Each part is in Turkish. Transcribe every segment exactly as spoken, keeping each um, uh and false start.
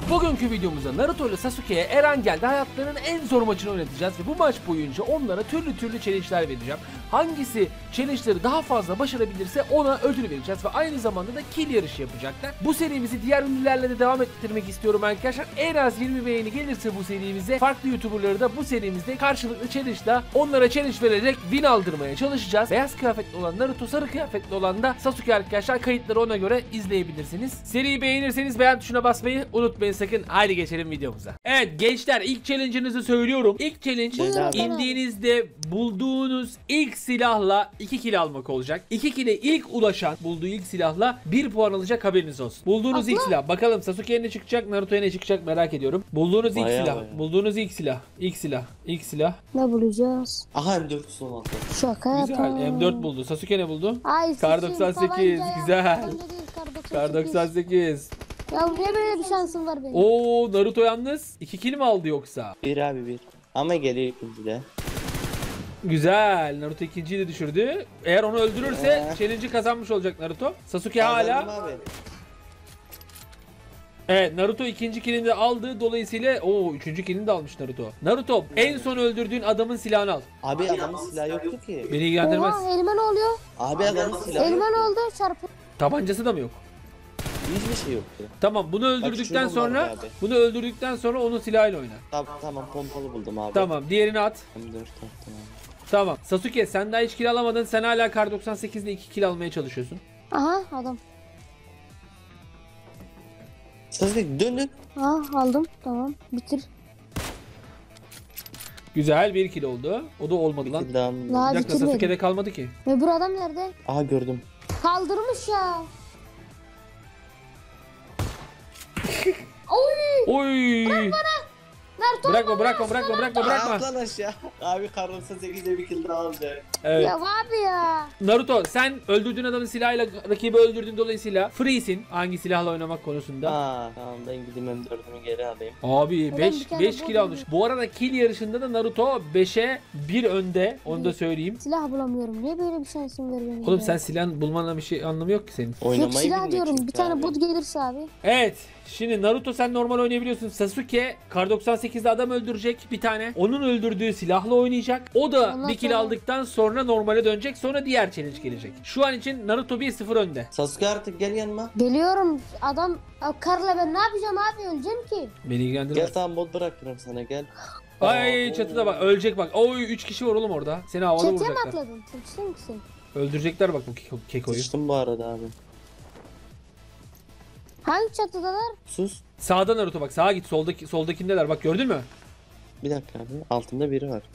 Bugünkü videomuzda Naruto ile Sasuke'ye Eren geldi hayatlarının en zor maçını oynatacağız ve bu maç boyunca onlara türlü türlü challenge'ler vereceğim. Hangisi challenge'ları daha fazla başarabilirse ona ödül vereceğiz ve aynı zamanda da kill yarışı yapacaklar. Bu serimizi diğer ünlülerle de devam ettirmek istiyorum arkadaşlar. En az yirmi beğeni gelirse bu serimize farklı YouTuber'ları da bu serimizde karşılıklı challenge'da onlara challenge vererek win aldırmaya çalışacağız. Beyaz kıyafetli olan Naruto, sarı kıyafetli olan da Sasuke arkadaşlar. Kayıtları ona göre izleyebilirsiniz. Seriyi beğenirseniz beğen tuşuna basmayı unutmayın sakın. Haydi geçelim videomuza. Evet gençler, ilk challenge'ınızı söylüyorum. İlk challenge Buyurun. indiğinizde bulduğunuz ilk silahla iki kill almak olacak. iki kill'e ilk ulaşan bulduğu ilk silahla bir puan alacak, haberiniz olsun. Bulduğunuz Abla. ilk silah. Bakalım Sasuke'ye ne çıkacak, Naruto'ya ne çıkacak merak ediyorum. Bulduğunuz ilk Bayağı silah. bayağı. Bulduğunuz ilk silah. İlk silah. İlk silah. Ne bulacağız? Aha M dört yüz on altı. Şaka Güzel. yapalım. M dört buldu. Sasuke ne buldu? Ay, Kar sıçayım, doksan sekiz. tabanca ya. Güzel. Tabanca değil, kar doksan sekiz. Kar doksan sekiz. Ya niye böyle bir şansım var benim? Oo, Naruto yalnız iki kill mi aldı yoksa? Bir abi bir. Ama geliyor ikinci de. Güzel. Naruto ikinciyi de düşürdü. Eğer onu öldürürse Ee. challenge'ı kazanmış olacak Naruto. Sasuke Kazandım hala. Abi. Evet, Naruto ikinci killini de aldı. Dolayısıyla o üçüncü killini de almış Naruto. Naruto en son öldürdüğün adamın silahını al. Abi adamın silahı yoktu ki. Beni ilgilendirmez. Oha, elime ne oluyor? Abi adamın silahı Elime ne yoktu. oldu? Çarpı. Tabancası da mı yok? Hiçbir şey yoktu. Tamam, bunu öldürdükten şunu sonra var abi. bunu öldürdükten sonra onun silahıyla oyna. Tamam tamam pompalı buldum abi. Tamam, diğerini at. M dört attım abi. Tamam. Sasuke sen daha hiç kill alamadın. Sen hala Kar doksan sekiz ile iki kill almaya çalışıyorsun. Aha adam. Sasuke dön dön. Aha aldım. Tamam. Bitir. Güzel, bir kill oldu. O da olmadı lan. Bir daha. La Bir dakika, bitirmedim. Sasuke'de kalmadı ki. Ve bu adam nerede? Aha gördüm. Kaldırmış ya. Oy! Oy! Naruto Bırakma, bırakma, bırakma, bırakma, bırakma. At lan aşağı. Abi kar doksan sekizde bir kill daha alacak. Evet. ya abi ya. Naruto sen öldürdüğün adamın silahıyla rakibi öldürdüğün dolayısıyla free'sin hangi silahla oynamak konusunda. Aa tamam ben gideyim M dördümü geri alayım. Abi Ulan beş bir tane beş bot kill almış. Bu arada kill yarışında da Naruto beşe bir önde. Onu da söyleyeyim. Silah bulamıyorum. Niye böyle bir şansım var benim? Oğlum ya? sen silah bulmanla bir şey anlamı yok ki senin. Yok Oynamayı silah bilmiyor diyorum. çünkü Bir tane abi. bot gelirse abi. Evet. Şimdi Naruto sen normal oynayabiliyorsun. Sasuke Kar doksan sekizde adam öldürecek bir tane. Onun öldürdüğü silahla oynayacak. O da Ondan bir kill sonra- aldıktan sonra normale dönecek. Sonra diğer challenge gelecek. Şu an için Naruto bir sıfır önde. Sasuke artık gel yanıma. Geliyorum. Adam karla ben ne yapacağım abi? Öleceğim ki. Beni Gel ilgilendirmez. tamam bot bırakırım sana gel. Ay Aa, çatıda oo. bak ölecek bak. Oy üç kişi var oğlum orada. Seni havada Çatıya mı vuracaklar. atladın? Çatıya mısın? Öldürecekler bak bu keko- kekoyu. Sıçtım bu arada abi. Hangi çatıdalar? Sus. Sağda Naruto bak, sağa git, soldaki soldakindeler bak, gördün mü? Bir dakika abi. Altında biri var.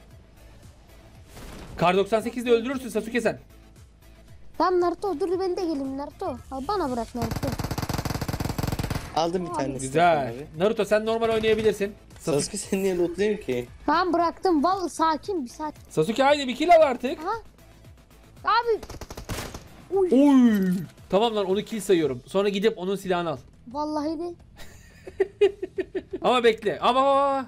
Kar doksan sekizde öldürürsün Sasuke sen. Tamam Naruto dur ben de geleyim Naruto. Ha, bana bırak Naruto. Aldım bir tane. Güzel. Abi. Naruto sen normal oynayabilirsin. Sasuke, Sasuke sen niye lootluyorsun ki? Tamam bıraktım. Vallahi sakin bir sakin. Sasuke haydi bir kill al artık. Ha? Abi. Uy. Oy. Tamam lan, onu kill sayıyorum. Sonra gidip onun silahını al. Vallahi de. Ama bekle. Ama ama.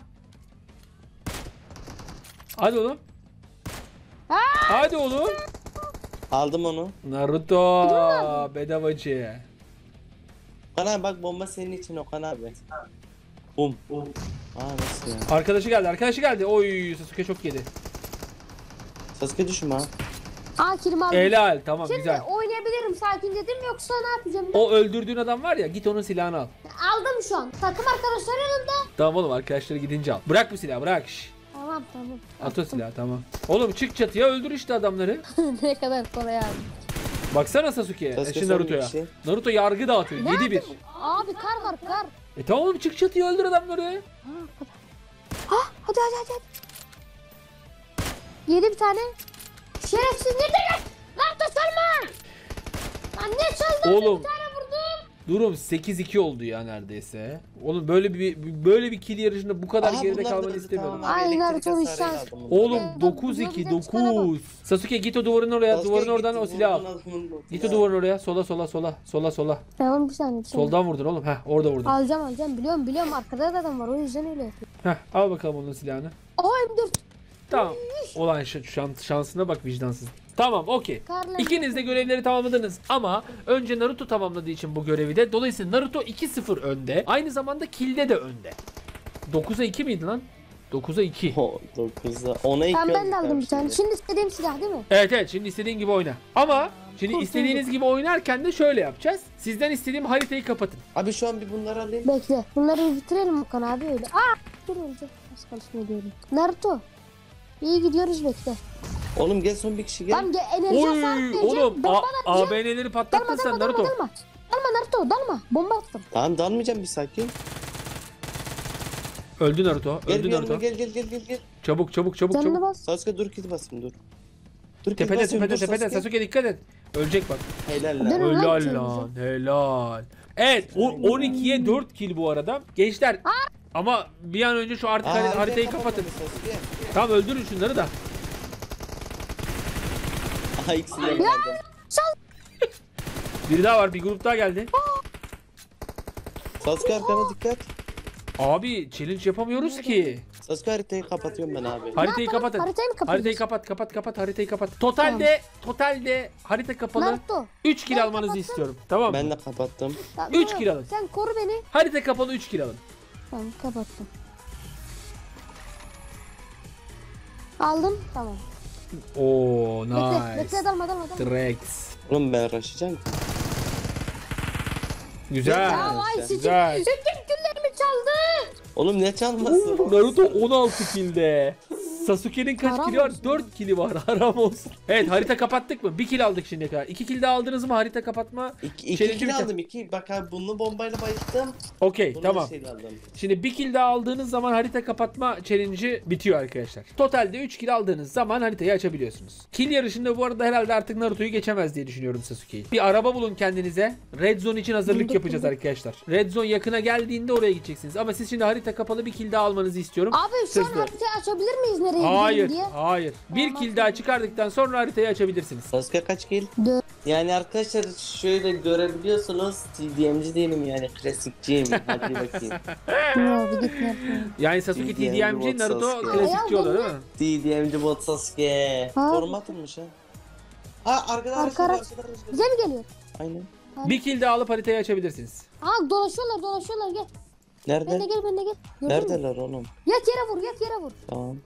Hadi oğlum. Ha? Hadi oğlum. Aldım onu. Naruto bedavacı. Okan abi bak bomba senin için Okan abi. Bum. Bum. Aa nasıl ya? Arkadaşı geldi, arkadaşı geldi. Oy Sasuke çok yedi. Sasuke düşme ha. Aa kilimi aldım. Helal, tamam Şimdi güzel. oynayabilirim sakin dedim yoksa ne yapacağım? O öldürdüğün adam var ya, git onun silahını al. Aldım şu an. Takım arkadaşlar yanında. Tamam oğlum, arkadaşları gidince al. Bırak bu silahı, bırak. Şş. Tamam tamam. At o silahı, tamam. Oğlum çık çatıya, öldür işte adamları. Ne kadar kolay abi. Baksana Sasuke'ye, Sasuke eşi son Naruto'ya. bir şey. Naruto yargı dağıtıyor, Ne yedi bir. yapayım? Abi kar var kar. E tamam oğlum, çık çatıya öldür adamları. Ha hadi hadi hadi. hadi. Yedi bir tane. Şerefsiz nerede gel? Naruto çalma. Lan ne çaldın? Oğlum. Bir tane vurdum. Durum sekiz iki oldu ya neredeyse. Oğlum böyle bir böyle bir kill yarışında bu kadar Aha, geride bunlar da kalmanı hızlı, istemiyordum. tamam abi, Ay, elektrik Naruto'nun hasarıyla şans. aldım bunu. Oğlum Evet, dokuz bak, iki bize çıkana bak. dokuz. Sasuke git o duvarın oraya, Sasuke duvarın gitti, oradan o silahı al. vurman lazım bunu. Git o duvarın oraya, sola sola sola sola sola. Tamam bir saniye. Bir saniye. Soldan vurdun oğlum. Heh, orada vurdun. Alacağım alacağım biliyorum biliyorum arkada da adam var o yüzden öyle yapıyor. Heh, al bakalım onun silahını. Aa M dört. Tamam. Olan ş- şans, şansına bak vicdansız. Tamam, okey. Karla İkiniz de görevleri tamamladınız ama önce Naruto tamamladığı için bu görevi de. Dolayısıyla Naruto iki sıfır önde. Aynı zamanda kill'de de önde. dokuza iki miydi lan? dokuza iki. O dokuzda. ona iki Tamam ben de oldu aldım bir tane. karşıya. Şimdi istediğim silah değil mi? Evet evet, şimdi istediğin gibi oyna. Ama şimdi Kurtulduk. istediğiniz gibi oynarken de şöyle yapacağız. Sizden istediğim haritayı kapatın. Abi şu an bir bunları alayım. Bekle. Bunları bitirelim Okan abi öyle. Aa! Dur önce. Az çalışma diyorum. Naruto. İyi gidiyoruz bekle. Oğlum gel son bir kişi gel. Tamam gel enerji hasar Oy vereceğim. oğlum, Bomba A- atacağım. A B N'leri Dalma patlattın sen dalma dalma Naruto. dalma. Dalma Naruto dalma. Bomba attım. Tamam dalmayacağım bir sakin. Öldü Naruto. Gel Öldü bir yanıma Naruto. gel gel gel gel gel. Çabuk çabuk çabuk Canını çabuk. bas. Sasuke dur kiti basayım dur. Dur kiti Tepede basıyorum, tepede dur tepede Sasuke dikkat et. Ölecek bak. Helal Dur. lan. Lan Helal kendinize. lan, helal. Evet, o- on ikiye dört kill bu arada. Gençler, ama bir an önce şu artık Aa, hari- haritayı haritayı kapatın. kapatmadı Sasuke. Tamam, öldürün şunları da. Aha ikisini de verdim. Biri daha var, bir grup daha geldi. Sasuke arkana dikkat. Abi challenge yapamıyoruz ki. Sasuke haritayı kapatıyorum ben abi. Haritayı yapalım? kapatın. Haritayı mı kapatacağız? Haritayı kapat, kapat, kapat, haritayı kapat. Totalde, totalde harita kapalı. Naruto. üç kill Ben almanızı kapattım. istiyorum. Tamam mı? Ben de kapattım. Tamam, Üç dur. kill alın. Sen koru beni. Harita kapalı, üç kill alın. Tamam kapattım. Aldım. Tamam. Oo, Bekle. nice. Bekle dalma dalma dalma. Drex. Oğlum ben raşacağım ki. Güzel. Ya vay sizin. Güzel. Bütün küllerimi çaldı. Oğlum ne çalması? Naruto on altı kilde. Sasuke'nin kaç Haram kili var? olsun. dört kili var. Haram olsun. Evet, harita kapattık mı? bir kill aldık şimdiye kadar. iki kill daha aldınız mı harita kapatma? İki, iki Challenge'i kill bitir. aldım iki. Bak abi bunu bombayla bayılttım. Okey, Bunu tamam. da şeyle aldım. Şimdi bir kill daha aldığınız zaman harita kapatma challenge'ı bitiyor arkadaşlar. Totalde üç kill aldığınız zaman haritayı açabiliyorsunuz. Kill yarışında bu arada herhalde artık Naruto'yu geçemez diye düşünüyorum Sasuke'yi. Bir araba bulun kendinize. Red Zone için hazırlık Bulduk, yapacağız bulduk. arkadaşlar. Red Zone yakına geldiğinde oraya gideceksiniz. Ama siz şimdi harita kapalı, bir kill daha almanızı istiyorum. Abi şu an Sözlü. haritayı açabilir miyiz nereye gidelim Hayır, diye? hayır. Bir Tamam. kill daha çıkardıktan sonra haritayı açabilirsiniz. Sasuke kaç kill? Dört. Yani arkadaşlar şöyle görebiliyorsunuz. T D M'ci değilim yani klasikçiyim. Hadi bakayım. Yok bir git Naruto. Yani Sasuke T D M T D M C, bot Naruto Sasuke. klasikçi Ya, olur değil mi? T D M'ci bot Sasuke. Ha. Koruma atılmış ha. Ha arkada araç Arka var, araç. arkada araç var. Bize mi geliyor? Aynen. Bir kill daha alıp haritayı açabilirsiniz. Aa dolaşıyorlar dolaşıyorlar gel. Ben de Nerede? gel ben de gel. Gördün mü? Neredeler oğlum? Yat yere vur yat yere vur. Tamam.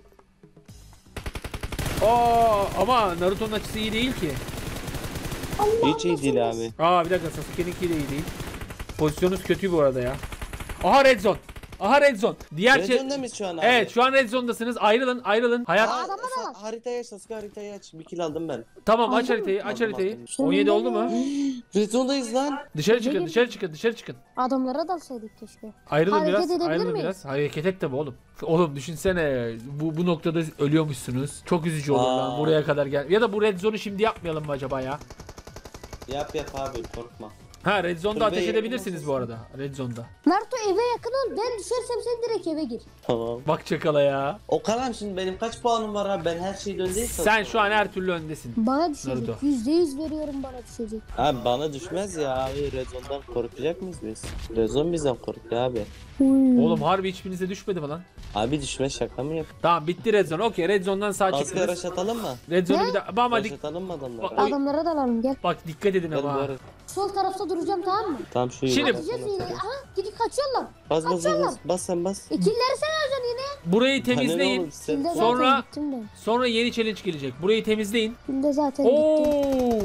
Aa, ama Naruto'nun açısı iyi değil ki. Allah Hiç iyi değil abi. Aa, bir dakika, Sasuke'ninki de iyi değil. Pozisyonunuz kötü bu arada ya. Aha, Red Zone. Aha, Red Zone. Diğer şey... Region'da mıyız şu an abi? Evet, şu an Red Zone'dasınız. Ayrılın, ayrılın. Hayat... Aa, Adamlar da sen var. haritayı aç Sasuke haritayı aç. Bir kill aldım ben. Tamam, aç Aldın mı? haritayı, aç Aldım, haritayı. aldım. on yedi oldu mu? Rezondayız lan. Dışarı çıkın, dışarı çıkın, dışarı çıkın. Adamlara dalsaydık keşke. Ayrılın Hareket biraz, edebilir ayrılın miyiz? biraz. Hareket et tabi oğlum. Oğlum düşünsene, bu bu noktada ölüyormuşsunuz. Çok üzücü olur lan, Aa. buraya kadar gel. Ya da bu Red Zone'u şimdi yapmayalım mı acaba ya? Yap yap abi korkma. Ha, Red Zone'da Kulübeye ateş yakın edebilirsiniz bu arada. Red Zone'da. Naruto eve yakın ol. Ben düşersem sen direkt eve gir. Tamam. Bak çakala ya. O kalan şimdi benim kaç puanım var abi? Ben her şeyden öndeyiz. Sen şu an her türlü öndesin. Bana düşecek. Naruto. Yüzde yüz veriyorum bana düşecek. Abi bana düşmez ya abi. Rezondan korkacak mıyız biz? Rezon bizden korkuyor abi. Hmm. Oğlum harbi hiçbirinize düşmedi mi lan? Abi düşme şaka mı yap? Tamam, bitti Red Zone. Okey, Red Zone'dan sağ Asker çıktınız. rush atalım mı? Red Zone'u Ne? bir daha... Ama Rush dik... atalım mı adamlara? Bak, oy- Adamlara dalalım gel. Bak dikkat edin Gel bu ama. ara. Sol tarafta duracağım tamam mı? Tamam şu Şimdi- Atacağız yine. Aha gidip kaçıyorlar. Bas bas bas Kaçıyorlar. bas. Bas sen bas. İkilileri sen alacaksın yine. Burayı Hani ne temizleyin. oğlum sen- Kilde Sonra- zaten gittim ben. Sonra yeni challenge gelecek. Burayı temizleyin. Kilde zaten gittim. Oo!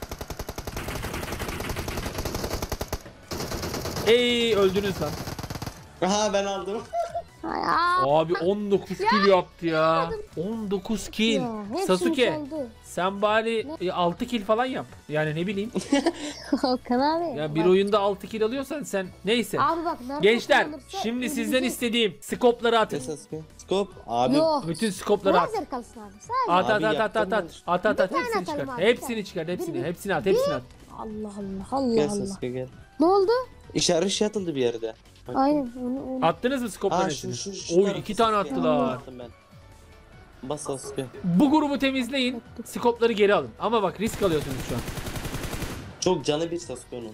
Ey, öldünüz lan. Aha ben aldım. Ay, aa, Abi on dokuz kill yaptı ya. on dokuz kill. ya, hepsini Sasuke, çaldı. sen bari e, altı kill falan yap. Yani ne bileyim. Okan abi. Ya bir bak. oyunda altı kill alıyorsan sen neyse. Abi bak Naruto Gençler, kullanırsa şimdi elimize- sizden istediğim skopları atın. Ne Sasuke? Scope. Abi. Yok. Bütün skopları at. Lazer kalsın abi. Sadece. At at Abi at at at yaptım at. At at at Bir tane hepsini atalım çıkar. abi, bir Hepsini tane. çıkar, hepsini. Bir- Hepsini at, hepsini at. Allah Allah Allah Gel Allah. Sasuke gel. Ne oldu? İşaret şey atıldı bir yerde. Bak. Aynen onu onu. Attınız mı skopların Aa şu hepsini? şu şu. Oy, tarafı iki tane Sasuke. attılar. Attım ben. Bas Sasuke. Bu grubu temizleyin. Skopları geri alın. Ama bak, risk alıyorsunuz şu an. Çok canı bir Sasuke onun.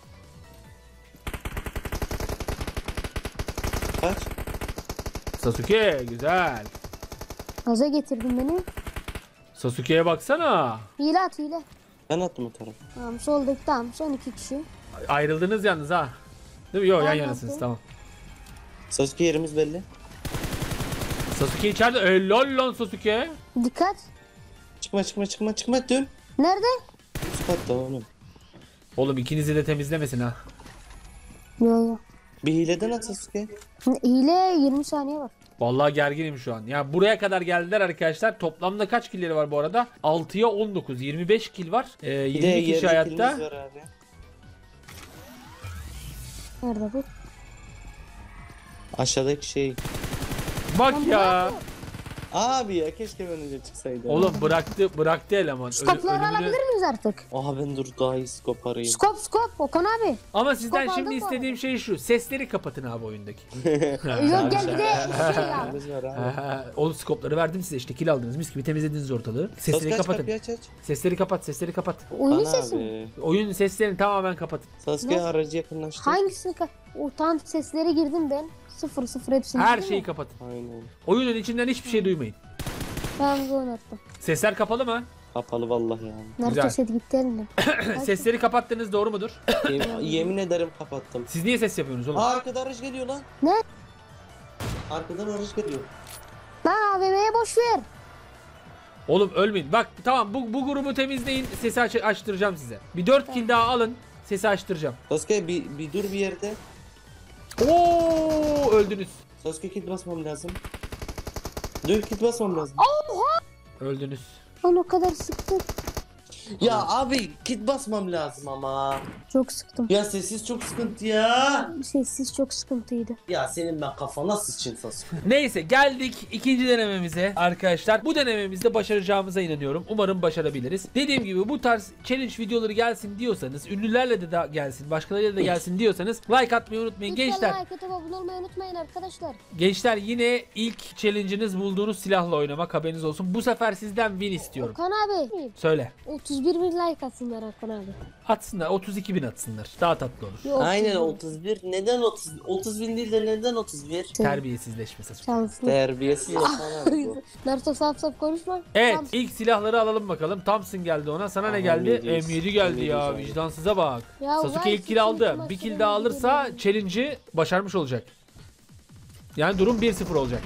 Kaç? Sasuke güzel. Gaza getirdin beni. Sasuke'ye baksana. Hile at hile. Ben attım o tarafa. Tamam soldaki tamam son iki kişi. Ayrıldınız yalnız ha. Değil mi? Yok yan Aynen. yanasınız tamam. Sasuke yerimiz belli. Sasuke içeride. Helal lan Sasuke. Dikkat. Çıkma çıkma çıkma çıkma dön. Nerede? Üst katta oğlum. Oğlum ikinizi de temizlemesin ha. Yo yo. Bir hileden at Sasuke. Hile yirmi saniye var. Vallahi gerginim şu an. Ya buraya kadar geldiler arkadaşlar. Toplamda kaç killeri var bu arada? altıya on dokuz. yirmi beş kill var. Ee, Bir de yirmi kişi yerde hayatta. kilimiz var abi. Nerede bu? Aşağıdaki şey. Bak Lan ya. Abi ya keşke ben önce çıksaydım. Oğlum bıraktı bıraktı eleman. Ölü- Skopları ölümünü- alabilir miyiz artık? Aha ben dur daha iyi skop arayayım. Skop skop Okan abi. Ama sizden Skop şimdi aldım bu istediğim şey şu. Sesleri kapatın abi oyundaki. Yok gel bir de şey ya. Kilimiz var abi. Oğlum skopları verdim size işte kill aldınız mis gibi temizlediniz ortalığı. Sesleri Sasuke aç kapatın. kapıyı aç aç. Sesleri kapat sesleri kapat. Oyunun Bana sesi mi? abi. Oyun seslerini tamamen kapatın. Sasuke Nasıl? aracı yakınlaştı. Hangisini ka... O tam seslere girdim ben. Sıfır sıfır hepsini. Her değil şeyi mi? kapatın. Aynen. Oyunun içinden hiçbir şey duymayın. Ben de oynattım. Sesler kapalı mı? Kapalı vallahi ya. Naruto Güzel. set gitti elimden. Sesleri kapattınız doğru mudur? Yemin, yemin ederim kapattım. Siz niye ses yapıyorsunuz oğlum? Aa arkada araç geliyor lan. Ne? Arkadan araç geliyor. Lan A V M'ye boş ver. Oğlum ölmeyin. Bak tamam bu, bu grubu temizleyin. Sesi aç açtıracağım size. Bir dört kill daha alın. Sesi açtıracağım. Sasuke bir, bir dur bir yerde. Oo öldünüz. Sasuke kit basmam lazım. Dur kit basmam lazım. Öldünüz. Lan o kadar sıktım. Ya abi kit basmam lazım ama. Çok sıktım. Ya sessiz çok sıkıntı ya. Sessiz çok sıkıntıydı. Ya senin ben kafana sıçayım Sasuke. Neyse geldik ikinci denememize arkadaşlar. Bu denememizde başaracağımıza inanıyorum. Umarım başarabiliriz. Dediğim gibi bu tarz challenge videoları gelsin diyorsanız, ünlülerle de, de gelsin, başkalarıyla da gelsin diyorsanız like atmayı unutmayın. Lütfen Gençler, like atıp abone olmayı unutmayın arkadaşlar. gençler yine ilk challenge'ınız bulduğunuz silahla oynamak, haberiniz olsun. Bu sefer sizden win istiyorum. Okan abi. Söyle. otuz bir bin like atsınlar Okan abi. Atsınlar, otuz iki bin atsınlar. Daha tatlı olur. Yok, Aynen otuz otuz bir. Neden otuz? otuz bin değil de neden otuz bir? bin. Terbiyesizleşme Sasuke. Şanslı. Terbiyesiz Okan abi bu. Naruto saf saf konuşma. Evet Tamam. ilk silahları alalım bakalım. Thompson geldi ona. Sana ne Aha, geldi? M yedi. M yedi geldi M yedi ya. geldi. Vicdansıza bak. Ya Sasuke vay, ilk kill seçim aldı. maçları Bir kill daha alırsa geliyor. challenge'ı başarmış olacak. Yani durum bir sıfır olacak.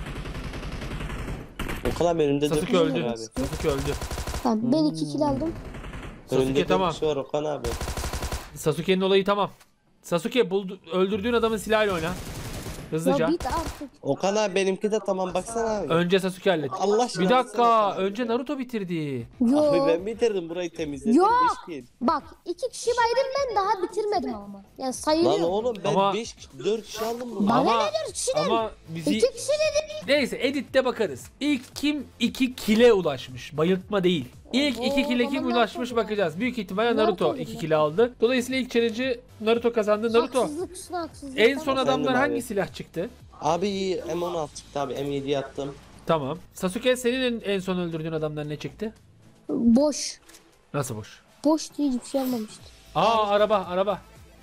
Okan abi önümde dört Sasuke kişi öldü. var abi. Sasuke öldü. Tamam ben iki kill aldım. Sasuke Önümde tamam. dört kişi var Okan abi. Sasuke'nin olayı tamam. Sasuke buldu, öldürdüğün adamın silahıyla oyna. Hızlıca. Ya bit artık. Okan abi benimki de tamam baksana abi. Önce Sasuke halletti. Allah aşkına Bir dakika. baksana Okan Önce abi. Naruto bitirdi. Yo. Abi ben bitirdim burayı temizledim. Yok. beş kill. Bak iki kişi baydım ben daha bitirmedim ama. Yani sayılıyor. Lan oğlum ben Ama- beş dört kişi aldım bunu. Bana Ama ne dört kişiden? ama bizi İki kişi dedim. neyse editte bakarız. İlk kim iki kile ulaşmış? Bayıltma değil. İlk Oo, iki kile kim bana ulaşmış Naruto bakacağız. Büyük ihtimalle Naruto Naruto dedi iki ya. kile aldı. Dolayısıyla ilk challenge'ı Naruto kazandı. Naruto Haksızlık üstüne haksızlık. en son Tamam. adamdan Efendim hangi abi? silah çıktı? Abi M on altı çıktı abi M yedi attım. Tamam. Sasuke senin en, en son öldürdüğün adamdan ne çıktı? Boş. Nasıl boş? Boş diye hiçbir şey almamıştı. Aa araba araba.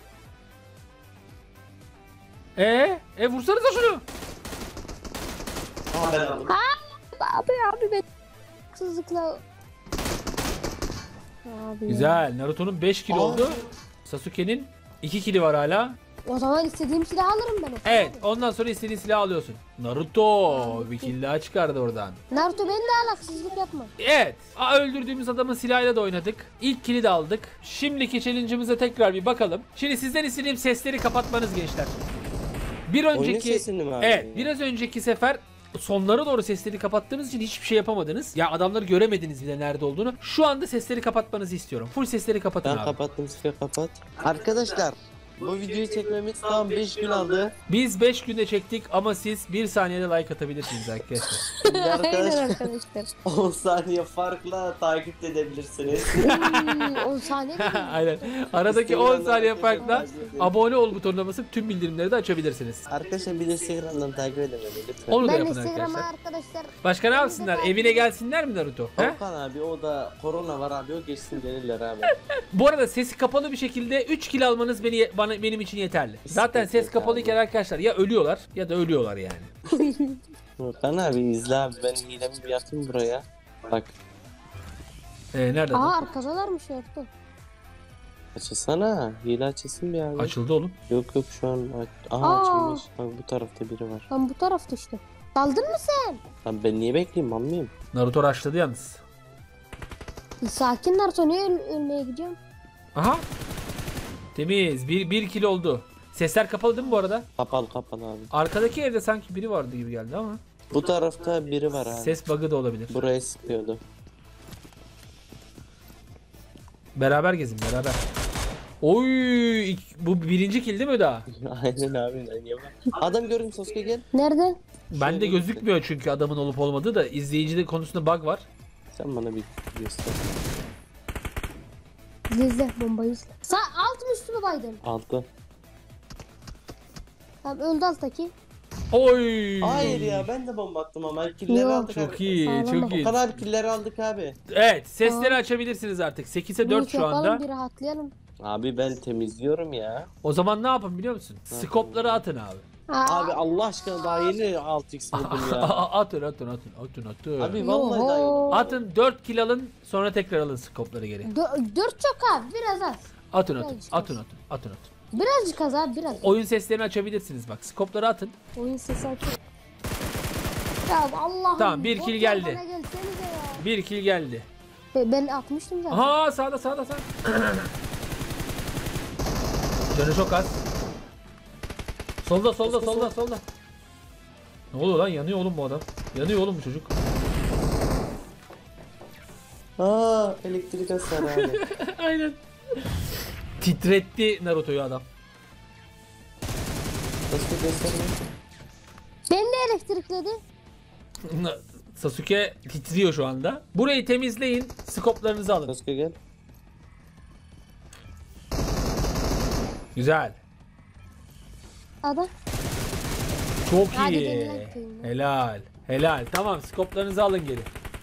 Ee, e vursanıza şunu. Aa ben aldım. Abi abi ben haksızlıkla. Abi ya. Güzel. Naruto'nun beş kill Aa. oldu. Sasuke'nin iki kili var hala. O zaman istediğim silahı alırım ben. Okan Evet, abi. ondan sonra istediğin silahı alıyorsun. Naruto bir kill daha çıkardı oradan. Naruto beni de al haksızlık yapma. Evet, aa, öldürdüğümüz adamın silahıyla da oynadık. İlk kill'i de aldık. Şimdiki challenge'ımıza tekrar bir bakalım. Şimdi sizden istediğim sesleri kapatmanız gençler. Bir Oyunun önceki sesini mi abi? Evet, biraz önceki sefer sonlara doğru sesleri kapattığınız için hiçbir şey yapamadınız. Ya adamları göremediniz bile nerede olduğunu. Şu anda sesleri kapatmanızı istiyorum. Full sesleri kapatın Ben abi. kapattım size kapat. Arkadaşlar bu videoyu çekmemiz tam beş gün aldı. Biz beş günde çektik ama siz bir saniyede like atabilirsiniz arkadaşlar. Şimdi Aynen arkadaşlar arkadaşlar. on saniye farkla takip edebilirsiniz. on saniye mi? Aynen. Aradaki on Instagram'dan saniye arkadaşlar farkla takip edin. abone ol butonuna basıp tüm bildirimleri de açabilirsiniz. Arkadaşlar bir de Instagram'dan takip edin beni lütfen. Onu da Ben yapın Instagram'a arkadaşlar. arkadaşlar. Başka ne yapsınlar? Evine gelsinler mi Naruto? He? Okan abi o da korona var abi o geçsin gelirler abi. Bu arada sesi kapalı bir şekilde üç kill almanız beni bana benim için yeterli. Zaten ses yok kapalıyken abi. arkadaşlar ya ölüyorlar ya da ölüyorlar yani. Okan abi izle abi ben hilemi bir yapayım buraya. Bak Ee, nerede Aa adam? arkadalarmış Naruto. Açılsana. Hile açılsın bir abi. Açıldı oğlum. Yok yok şu an aç. Aha Aa. açılmış. Bak bu tarafta biri var. Lan bu tarafta işte. Daldın mı sen? Lan ben niye bekleyeyim mammıyım? Naruto rushladı yalnız. Sakin Naruto, niye öl- ölmeye gidiyorsun? Aha. Temiz. Bir, bir kill oldu. Sesler kapalı değil mi bu arada? Kapalı kapalı abi. Arkadaki evde sanki biri vardı gibi geldi ama. Bu tarafta biri var abi. Ses bug'ı da olabilir. Buraya sıkıyordu. Beraber gezin beraber. Oy, ik- bu birinci kill değil mi daha? Aynen abi. Niye bak? Adam gördüm Sasuke gel. Nerede? Bende gözükmüyor çünkü adamın olup olmadığı da izleyicide konusunda bug var. Sen bana bir göster. İzle izle bombayı izle. Sağ alt mı üstü mü baydın? Altı. Tamam öldü alttaki. Oy. Hayır ya ben de bomba attım ama killeri Yok. aldık Çok abi. iyi, Sağlam çok bak. iyi. O kadar killeri aldık abi. Evet, sesleri açabilirsiniz artık. sekize dört Loot şu yapalım, anda. bir rahatlayalım. Abi ben temizliyorum ya. O zaman ne yapın biliyor musun? Skopları atın abi. Aa, Abi Allah aşkına daha yeni altı x vurdum ya. atın atın atın atın atın. Abi vallahi daha Yoho. yeni. Atın dört kill alın sonra tekrar alın skopları geri. Dö- dört çok abi, biraz az. Atın atın Birazcık atın az. atın atın atın. Birazcık az abi, biraz. Oyun seslerini açabilirsiniz bak. Skopları atın. Oyun sesi açıyor. Ya Allah'ım. Tamam, bir bot kill ya, geldi. bana gelsenize ya. Bir kill geldi. Be- Ben atmıştım zaten. Aha sağda sağda sağda. Canı çok az. Solda solda solda solda. Ne oluyor lan, yanıyor oğlum bu adam. Yanıyor oğlum bu çocuk. Aa elektrik hasarı abi. Aynen. Titretti Naruto'yu adam. Sasuke gösterme. Ben de elektrikledi. Sasuke titriyor şu anda. Burayı temizleyin. Skoplarınızı alın. Sasuke gel. Güzel. Adam. Çok Hadi iyi. denilen köyüne. Helal. Helal. Tamam, skoplarınızı alın geri.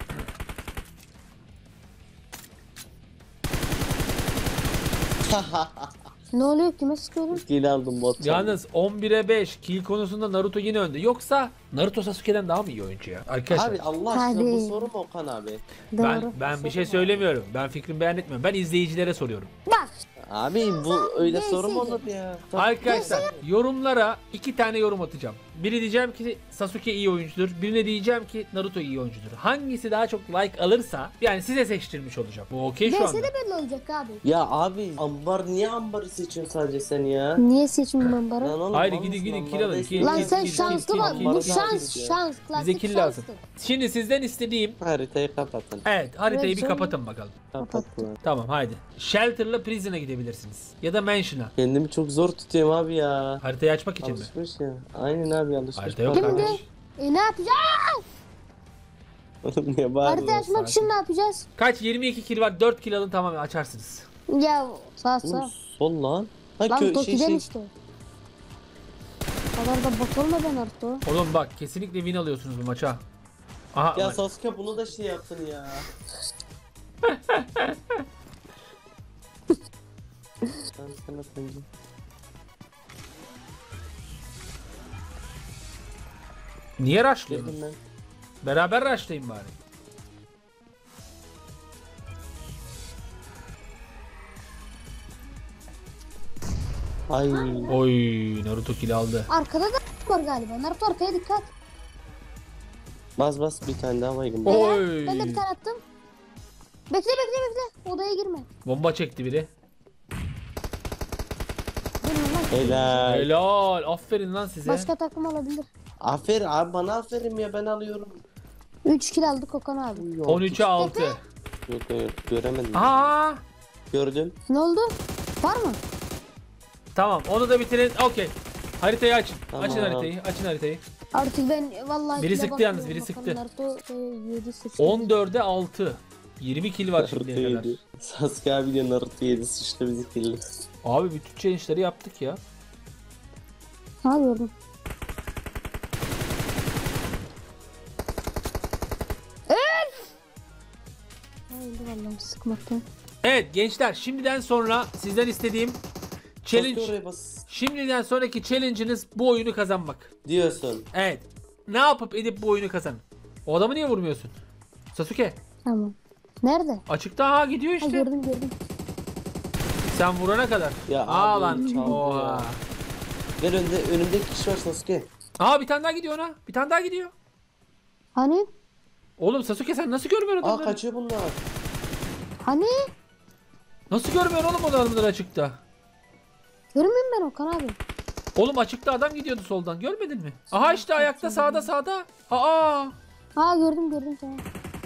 Ne oluyor, kime sıkıyorum? Kill aldım bot. Yalnız on bire beş kill konusunda Naruto yine önde. Yoksa Naruto Sasuke'den daha mı iyi oyuncu ya? Arkadaşlar Abi Allah aşkına Hadi. bu soru mu Okan abi? ben Doğru. ben bir şey söylemiyorum. Ben fikrimi beyan etmiyorum. Ben izleyicilere soruyorum. Bak. Abi bu öyle neyse. soru mu olur ya? Tabii. Arkadaşlar yorumlara iki tane yorum atacağım. Biri diyeceğim ki Sasuke iyi oyuncudur. Birine diyeceğim ki Naruto iyi oyuncudur. Hangisi daha çok like alırsa yani size seçtirmiş olacağım. Bu okey şu Neyse anda. de belli olacak abi. Ya abi ambar niye ambarı seçiyorsun sadece sen ya? Niye seçmem ben bara? Lan oğlum, Hayır, mal gidin, mısın? gidin, Ambarda kill alın, ismi- kill, Lan kill, sen kill, şanslı kill, bak. kill, Bu kill, şans kill. şans. Bize Klasik kill lazım. şanstı. Şimdi sizden istediğim Haritayı kapatın. evet haritayı bir Evet, kapatın bakalım. Kapatın. Tamam haydi. Shelter'la Prison'a gidebilirsiniz. Ya da Mansion'a. Kendimi çok zor tutuyorum abi ya. Haritayı açmak için mi? Alışmış ya. Aynen abi alışmış. Harita yok Şimdi kardeş. e, ne yapacağız? Oğlum niye Harita bağırıyorsun? açmak için ne yapacağız? Kaç? yirmi iki kill var. dört kill alın, tamam açarsınız. Ya sağ sağ. Oğlum, sol lan. Ha Lan kö şey Toki'den şey. işte. O kadar da bot olma be Naruto. Oğlum bak kesinlikle win alıyorsunuz bu maça. Aha. Ya bak. Sasuke bunu da şey yaptın ya. Ben sana koyayım. Niye rushlıyorsun? Dedim ben. Beraber rushlayın bari. Ay. Oy, Naruto kill aldı. Arkada da var galiba. Naruto arkaya dikkat. Bas bas bir tane daha baygın. O- Helal. Oy. Ben de bir tane attım. Bekle bekle bekle. Odaya girme. Bomba çekti biri. Girme lan. Helal. Helal. Aferin lan size. Başka takım alabilir. Aferin abi bana aferin ya ben alıyorum. üç kill aldık Okan abi. Yok, on üçe altı. Yok yok göremedim. Aa! Gördüm. Ne oldu? Var mı? Tamam, onu da bitirin. Okey. Haritayı açın. Tamam. Açın haritayı. Açın haritayı. Artık ben vallahi Biri kile sıktı yalnız, bakmıyorum. biri Bakalım sıktı. Naruto e, yedi sıçtı. on dörde altı. yirmi kill var Naruto şimdiye kadar. yedi. Sasuke abi de Naruto yedi sıçtı bizi killi. Abi bütün challenge'ları yaptık ya. Ne yapıyordum? Öldü vallahi sıkmaktan. Evet gençler, şimdiden sonra sizden istediğim Sasuke challenge, oraya bas. şimdiden sonraki challenge'ınız bu oyunu kazanmak. Diyorsun. Evet. Ne yapıp edip bu oyunu kazanın. O adamı niye vurmuyorsun? Sasuke. Tamam. Nerede? Açıkta ha gidiyor Ha, işte. gördüm gördüm. Sen vurana kadar. Ya Aa abi, lan. çaldı Oha. ya. Gel önde, önümdeki kişi var Sasuke. Aa bir tane daha gidiyor ona. Bir tane daha gidiyor. Hani? Oğlum Sasuke sen nasıl görmüyorsun Aa adamları? kaçıyor bunlar. Hani? Nasıl görmüyorsun oğlum o adamları açıkta? Görmüyorum ben Okan abi. Oğlum açıkta adam gidiyordu soldan. Görmedin mi? Aha işte ayakta sağda sağda. Aa. Ha gördüm gördüm tamam.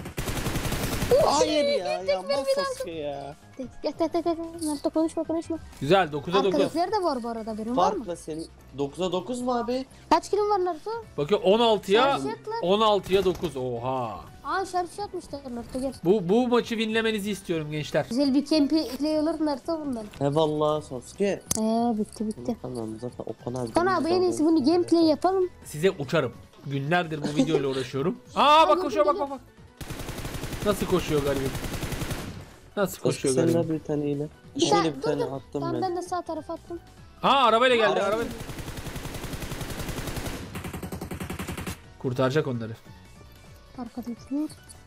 Hayır ya. Ya mal Sasuke ya. Gel gel gel gel. Naruto konuşma konuşma. Güzel dokuza dokuz. Arkadakiler de var bu arada benim var mı? Farkla senin. dokuza dokuz mu abi? Kaç kilom var Naruto? Bakıyor on altıya Şarjı on altıya dokuz. Oha. Aa şarj atmışlar Naruto gel. Bu bu maçı winlemenizi istiyorum gençler. Güzel bir kempi play olur Naruto bundan. He vallahi Sasuke. Eee bitti bitti. Tamam zaten Okan abi. Okan abi en iyisi bunu gameplay yapalım. Size uçarım. Günlerdir bu videoyla uğraşıyorum. Aa bak koşuyor bak bak bak. Nasıl koşuyor garibim. Nasıl Sasuke koşuyor sen garibim. de bir taneyle. Bir Şöyle tane- bir dur, tane dur. attım Tamam ben. ben de sağ tarafa attım. Aa arabayla geldi Araba- arabayla. Kurtaracak onları. Arkadakiler.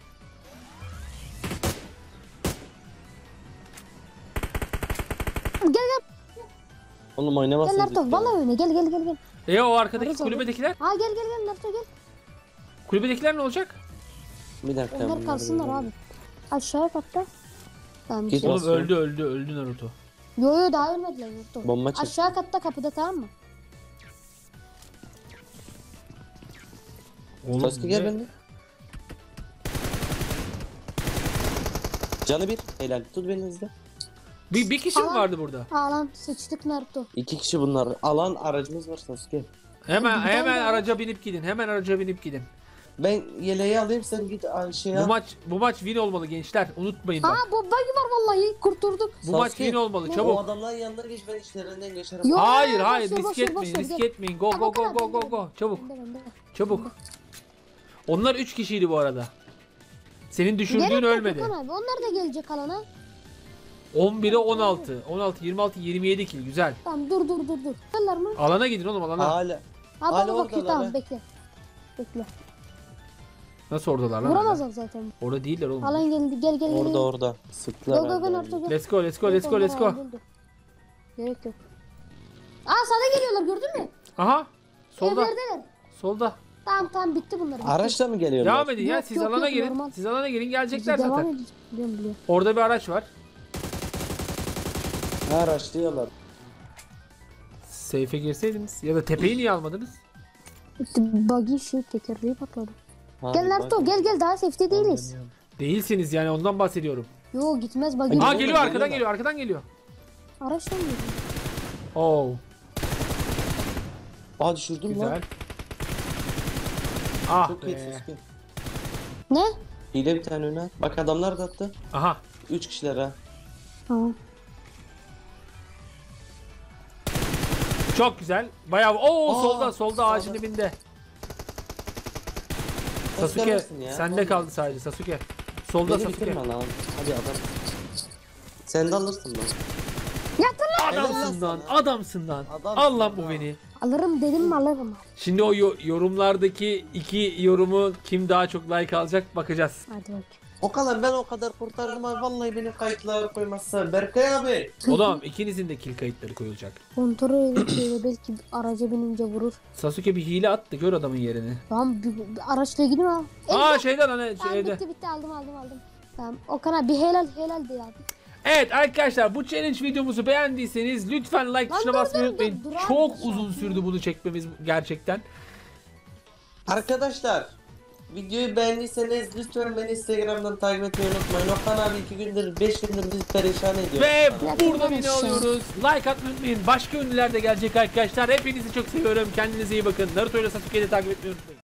Gel gel Oğlum gel oynamazsın. Naruto vallahi öyle gel gel gel gel. E o arkadaki Arası kulübedekiler? Ha gel gel gel Naruto gel. Kulübedekiler ne olacak? Bir dakika. Onlar bunları kalsınlar bir- abi. Aşağıya katta. Tamam. Git. Şey. Oğlum Nasıl? öldü öldü öldü Naruto. Yo yo daha ölmediler Naruto. Bomba çek. Aşağı katta kapıda tamam mı? Oğlum Sasuke gel ne- bende. Canı bir. Helal. Tut beni hızlı. Bir, bir kişi mi Alan- vardı burada? Aa lan sıçtık Naruto. İki kişi bunlar. Alan aracımız var Sasuke. Hemen Bir tane hemen daha. araca binip gidin. Hemen araca binip gidin. Ben yeleği alayım sen git ay, şey Bu al. maç bu maç win olmalı gençler. Unutmayın bak. Aa bu buggy var vallahi kurtulduk. Bu maç Sasuke, win olmalı O çabuk. adamların yanına geç ben işlerinden geçerim. Yok. Hayır boş hayır ver, boş risk ver, etmeyin boş ver, risk gel. etmeyin. Go go Tamam, go tamam, go go bende, go. Çabuk Bende, bende. çabuk. Onlar üç kişiydi bu arada. Senin düşürdüğün Gerek yok ölmedi. Okan abi. Onlar da gelecek alana. on bire on altı. on altı yirmi altı yirmi yedi kill güzel. Tamam dur dur dur dur. Gelirler mi? Alana gidin oğlum alana. Hala. Ha Hala baba bakıyor oradalar, tamam ha. bekle. Bekle. Nasıl oradalar lan? Vuramazlar zaten. Orada değiller oğlum. Alan geldi gel gel gel. Orada gel. orada. Sıktılar. Go go go herhalde. Naruto gel. Let's go let's go let's go let's go. Onlar öldürdü. Gerek yok. Aa sana geliyorlar gördün mü? Aha. Solda. Evlerdeler. Solda. Tamam tamam bitti bunlar. bitti. Araçla mı geliyorlar? Devam edin ya Yok, siz yok, alana yok, girin. normal. Siz alana girin Biz gelecekler devam zaten. edeceğiz. Biliyorum biliyorum. Orada bir araç var. Ha, araçlıyorlar. Seyfe girseydiniz ya da tepeyi niye almadınız? Bitti buggy şey tekerleği patladı. Abi, Gel Naruto bak- gel gel daha safety değiliz. Değilsiniz yani ondan bahsediyorum. Yo gitmez buggy. Ay, Aa Geliyorlar, geliyor arkadan geliyorlar. geliyor arkadan geliyor. Araçtan geliyor. Oo Aa düşürdüm güzel. lan. Ah Çok iyi be. Sasuke. Ne? Hile bir tane öne. Bak adamlar da attı. Aha. Üç kişiler ha. Tamam. Çok güzel. Bayağı oo Aa, solda solda ağacın sağda. dibinde. Sasuke Sasuke alırsın ya, sende vallahi. kaldı sadece Sasuke. Solda Beni Sasuke. bitirme lan. Hadi adam. Sen de alırsın lan. Yatır lan. Adamsın lan adamsın lan. Adamsın Al lan bu lan. beni. Alırım dedim mi alırım. Şimdi o yo- yorumlardaki iki yorumu kim daha çok like alacak bakacağız. Hadi bak. O kadar ben o kadar kurtardım abi. Vallahi beni kayıtlara koymazsa. Berkay abi. Oğlum ikinizin de kill kayıtları koyulacak. Kontrol edip şöyle belki araca binince vurur. Sasuke bir hile attı gör adamın yerini. Tamam bir, bir araçla gidin ha. Aa şeyden hani Tamam şeyde. bitti bitti aldım aldım aldım. Tamam Okan abi bir helal helal de abi. Evet arkadaşlar bu challenge videomuzu beğendiyseniz lütfen like Lan tuşuna dur, basmayı dur, unutmayın. dur, dur abi, Çok dur. uzun sürdü bunu çekmemiz gerçekten. Arkadaşlar. Videoyu beğendiyseniz lütfen beni Instagram'dan takip etmeyi unutmayın. Okan abi iki gündür, beş gündür bizi perişan ediyor. Ve Ya, burada tamam beni işte. alıyoruz. Like atmayı unutmayın. Başka ünlüler de gelecek arkadaşlar. Hepinizi çok seviyorum. Kendinize iyi bakın. Naruto ile Sasuke'yi de takip etmeyi unutmayın.